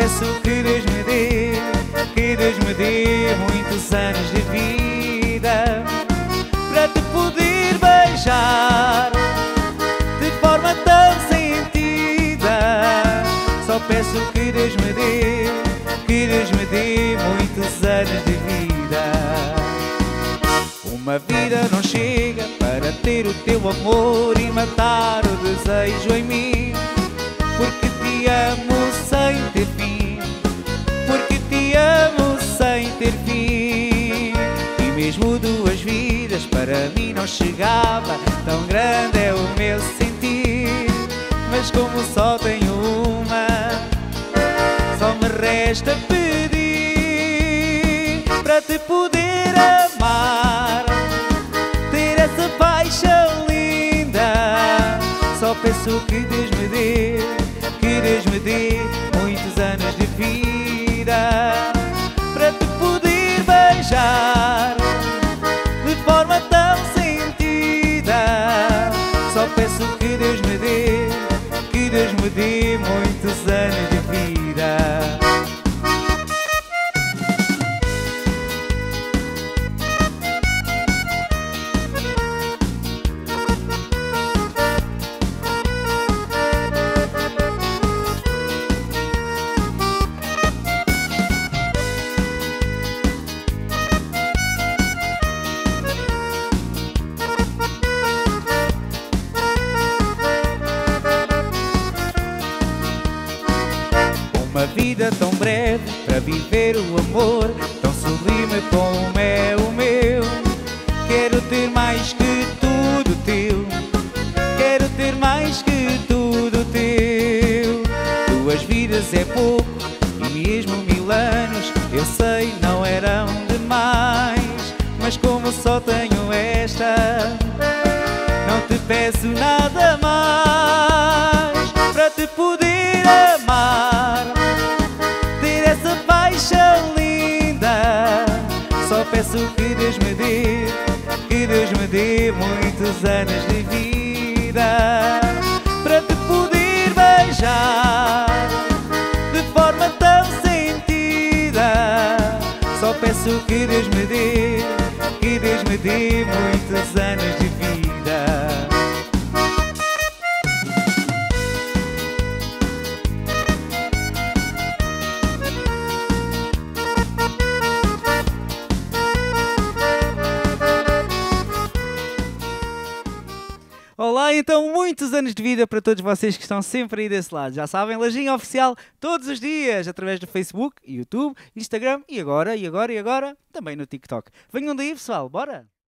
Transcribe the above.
peço que Deus me dê, que Deus me dê muitos anos de vida para te poder beijar de forma tão sentida. Só peço que Deus me dê, que Deus me dê muitos anos de vida. Uma vida não chega para ter o teu amor e matar o desejo em mim, porque te amo sem ter fim, porque te amo sem ter fim. E mesmo duas vidas para mim não chegava, tão grande é o meu sentir. Mas como só tenho uma, só me resta pedir para te poder amar, ter essa paixão linda. Só peço que Deus me dê, que Deus me dê muitos anos de vida para te poder beijar de forma tão sentida. Só peço que Deus me dê, que Deus me dê muitos anos de vida. Uma vida tão breve para viver o amor, tão sublime como é o meu. Quero ter mais que tudo teu, quero ter mais que tudo teu. 2 vidas é pouco e mesmo 1000 anos eu sei não eram demais, mas como só tenho esta, não te peço nada mais para te poder amar, ter essa paixão linda. Só peço que Deus me dê, que Deus me dê muitos anos de vida para te poder beijar de forma tão sentida. Só peço que Deus me dê, que Deus me dê muitos anos de vida. Olá, então muitos anos de vida para todos vocês que estão sempre aí desse lado. Já sabem, Lajinha Oficial todos os dias, através do Facebook, YouTube, Instagram e agora, também no TikTok. Venham daí, pessoal, bora!